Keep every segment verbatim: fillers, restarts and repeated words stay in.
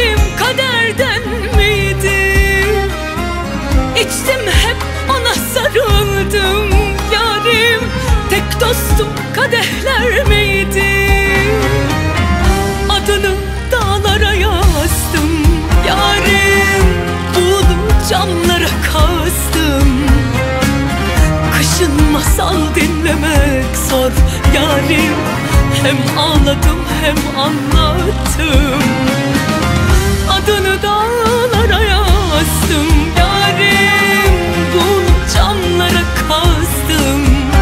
yarim kaderden miydi? İçtim hep ona sarıldım yarim, tek dostum kadehler miydi? Adını dağlara yazdım yarim, buğulu camlara kastım. Kışın masal dinlemek zor yarim, hem ağladım hem anlattım. Adını dağlara yazdım yarim, buğulu camlara kastım.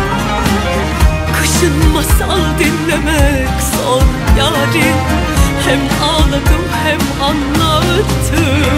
Kışın masal dinlemek zor yarim, hem ağladım hem anlattım.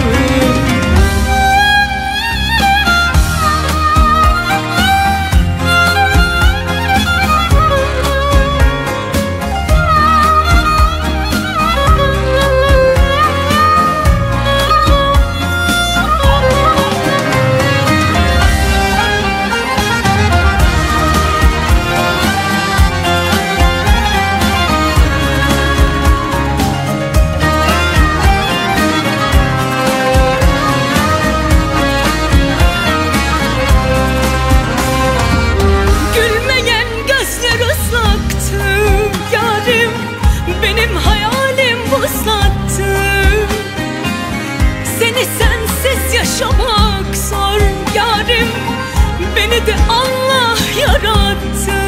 Seni sensiz yaşamak zor yarim, beni de Allah yarattı.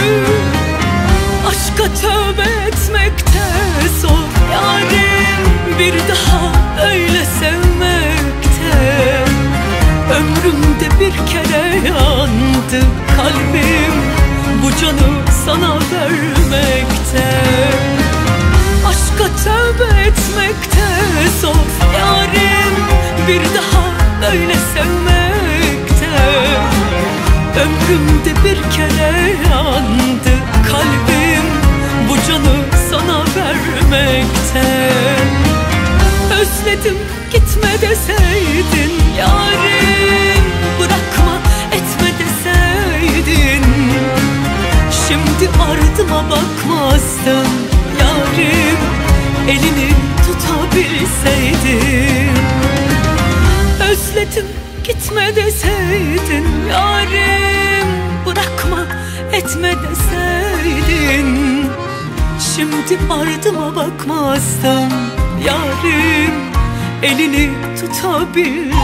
Aşka tövbe etmekte zor yarim, bir daha öyle sevmekte. Ömrümde bir kere yandı kalbim, bu canı sana vermekte. Aşka tövbe etmekte zor yarim, bir daha öyle sevmekte. Ömrümde bir kere yandı kalbim, bu canı sana vermekte. Özledim gitme deseydin yarim, bırakma etme deseydin. Şimdi ardıma bakmazdın yarim, elini tutabilseydin. Özledim gitme deseydin yarim, bırakma etme deseydin. Şimdi ardıma bakmazdım yarim, elini tutabilseydin.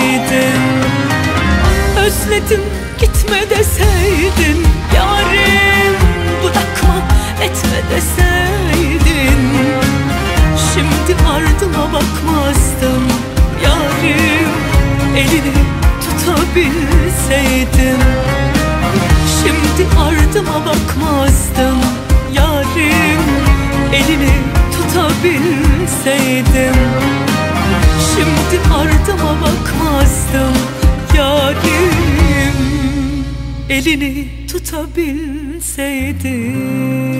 Özledim gitme deseydin yarim, bırakma etme deseydin. Şimdi ardıma bakmazdım yarim, elini tutabilseydim. Şimdi ardıma bakmazdım yarim, elini tutabilseydim. Şimdi ardıma bakmazdım yarim, elini tutabilseydim.